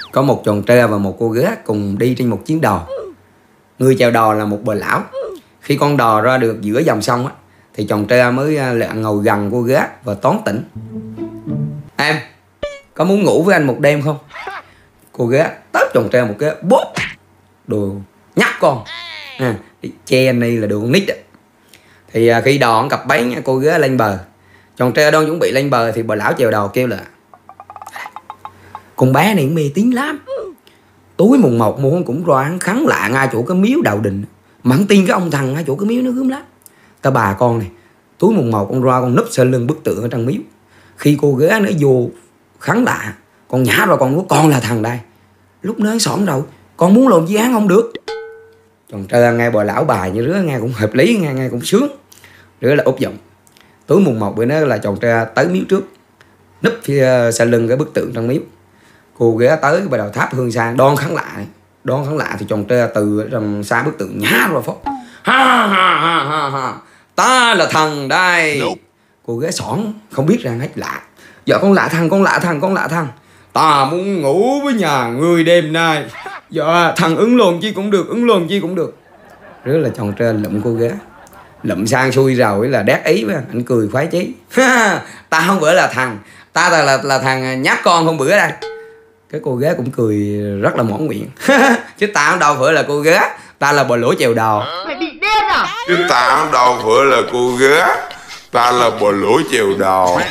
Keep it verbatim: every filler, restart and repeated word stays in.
Có một chàng trai và một cô gái cùng đi trên một chuyến đò. Người chèo đò là một bà lão. Khi con đò ra được giữa dòng sông á, thì chàng trai mới lặn ngồi gần cô gái và tán tỉnh: "Em có muốn ngủ với anh một đêm không?" Cô gái tát chàng trai một cái bốp: "Đồ nhắc con à, che anh đây là đồ con nít á." Thì khi đò cập bến, cô gái lên bờ. Chàng trai đang chuẩn bị lên bờ thì bà lão chèo đò kêu là: "Con bé này mê tín lắm. Tối mùng một mua cũng ra hắn khấn lạ ngay chỗ cái miếu đạo đình, mà hắn tin cái ông thằng ngay chỗ cái miếu nó gớm lắm. Ta bà con này, tối mùng một con ra con núp sau lưng bức tượng ở trong miếu. Khi cô gái nó vô khấn lạ, con nhả rồi con nói con là thằng đây. Lúc nó xỏn rồi, con muốn làm gì án không được." Chàng trai nghe bà lão bài như rứa nghe cũng hợp lý, nghe nghe cũng sướng. Rứa là úp giọng. Tối mùng một bữa đó là chàng trai tới miếu trước, núp phía sau lưng cái bức tượng trong miếu. Cô ghé tới bắt đầu thắp hương sang đoan khấn lạ. Đoan khấn lạ thì chàng trai từ trong xa bức tượng nhá rồi phó: "Ha ha ha ha ha, ta là thần đây." Cô ghé xỏn không biết rằng hết lạ: "Dạ con lạ thằng, con lạ thằng, con lạ thằng. Ta muốn ngủ với nhà người đêm nay. Dạ thằng ứng luôn chi cũng được, ứng luôn chi cũng được." Rất là chàng trai lụm cô ghé. Lụm sang xuôi rồi là đét ý với anh, anh cười khoái chí: "Ta không bữa là thằng, ta là, là, là thằng nhát con hôm bữa đây." Cái cô gái cũng cười rất là mỏng miệng: "Chứ ta không đâu phải là cô gái, ta là bà lỗ chèo đò." Mày bị điên à? Chứ ta không đâu phải là cô gái, ta là bà lỗ chèo đò.